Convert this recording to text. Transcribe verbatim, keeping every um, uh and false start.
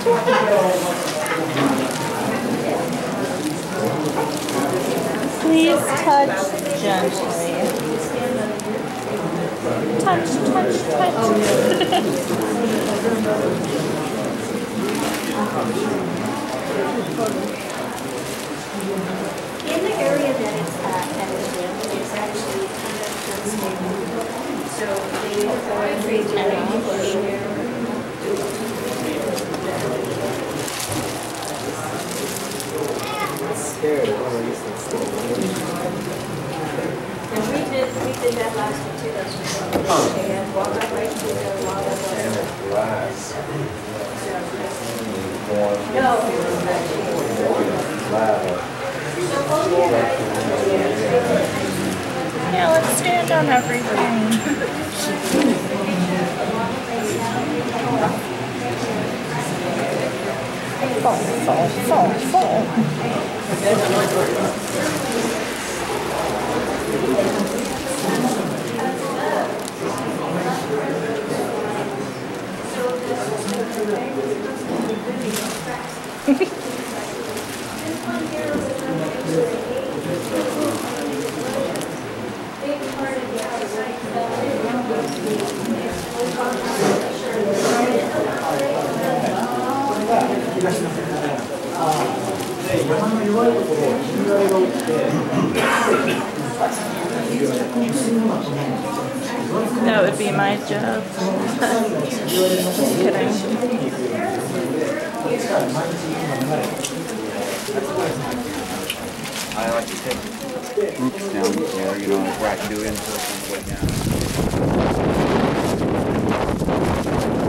Please touch gently. Touch, touch, touch. In the area that it's at, that it's in, it's actually kind of unstable. So they avoid raising any push there. Scared. And we did, we did that last year too, that's just and walk up right through the water. No, it was Yeah, let's stand on everything. Fall, fall, fall, fall. That would be my job. Just kidding. I like to take groups down there, you know, like where I can do info on the way down.